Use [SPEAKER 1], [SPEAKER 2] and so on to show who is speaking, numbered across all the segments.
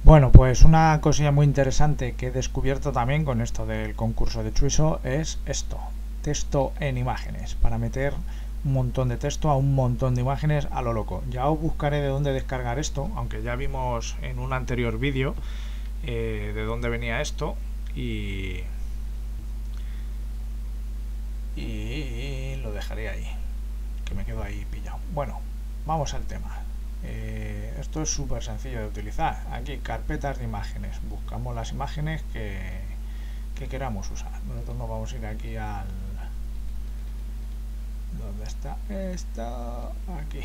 [SPEAKER 1] Bueno, pues una cosilla muy interesante que he descubierto también con esto del concurso de Chuiso es esto, texto en imágenes, para meter un montón de texto a un montón de imágenes a lo loco. Ya os buscaré de dónde descargar esto, aunque ya vimos en un anterior vídeo de dónde venía esto y lo dejaré ahí, que me quedo ahí pillado. Bueno, vamos al tema. Esto es súper sencillo de utilizar. Aquí, carpetas de imágenes. Buscamos las imágenes que queramos usar. Nosotros nos vamos a ir aquí al... ¿Dónde está? Está aquí.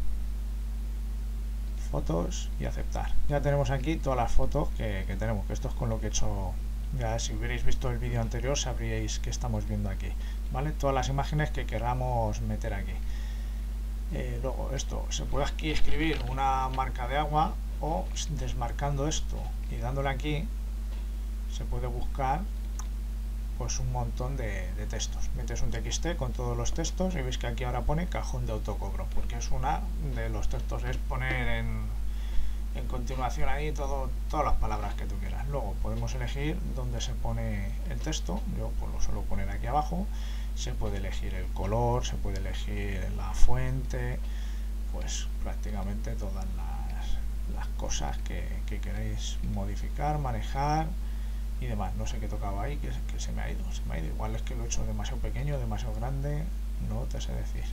[SPEAKER 1] Fotos y aceptar. Ya tenemos aquí todas las fotos que tenemos, que esto es con lo que he hecho. Ya si hubierais visto el vídeo anterior sabríais que estamos viendo aquí, ¿vale? Todas las imágenes que queramos meter aquí. Luego esto, se puede aquí escribir una marca de agua o desmarcando esto y dándole aquí se puede buscar pues un montón de textos. Metes un TXT con todos los textos y veis que aquí ahora pone cajón de autocobro, porque es una de los textos, es poner en continuación ahí todas las palabras que tú quieras. Luego podemos elegir dónde se pone el texto. Yo pues lo suelo poner aquí abajo. Se puede elegir el color, se puede elegir la fuente, pues prácticamente todas las cosas que queréis modificar, manejar y demás. No sé qué tocaba ahí, que se me ha ido. Igual es que lo he hecho demasiado pequeño, demasiado grande, no te sé decir.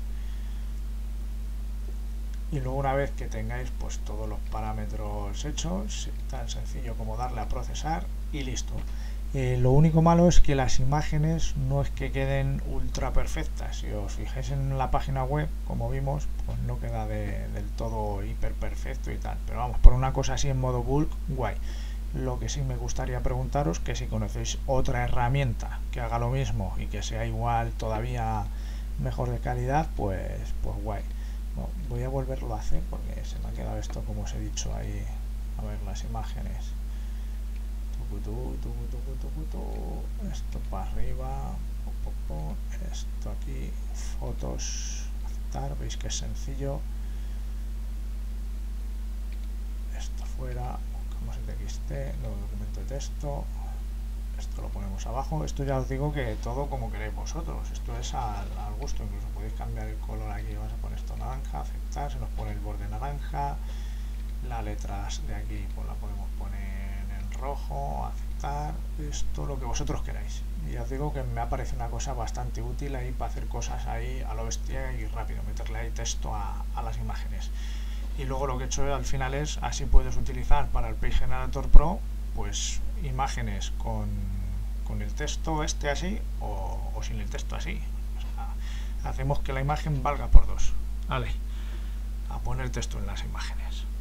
[SPEAKER 1] Y luego una vez que tengáis pues todos los parámetros hechos, tan sencillo como darle a procesar y listo. Lo único malo es que las imágenes no es que queden ultra perfectas. Si os fijáis en la página web, como vimos, pues no queda del todo hiper perfecto y tal. Pero vamos, por una cosa así en modo bulk, guay. Lo que sí me gustaría preguntaros que si conocéis otra herramienta que haga lo mismo y que sea igual, todavía mejor de calidad, pues guay. Bueno, voy a volverlo a hacer porque se me ha quedado esto como os he dicho ahí. A ver las imágenes. Esto para arriba, esto aquí, fotos, aceptar, veis que es sencillo. Esto fuera, buscamos el TXT, nuevo documento de texto, esto lo ponemos abajo. Esto ya os digo que todo como queréis vosotros, esto es al gusto, incluso podéis cambiar el color aquí, vamos a poner esto naranja, aceptar, se nos pone el borde naranja, las letras de aquí pues la podemos poner rojo, aceptar, esto lo que vosotros queráis. Y os digo que me ha parecido una cosa bastante útil ahí para hacer cosas ahí a lo bestia y rápido, meterle ahí texto a las imágenes. Y luego lo que he hecho al final es, así puedes utilizar para el Page Generator Pro pues imágenes con el texto este así o sin el texto así. O sea, hacemos que la imagen valga por dos. Vale, a poner texto en las imágenes.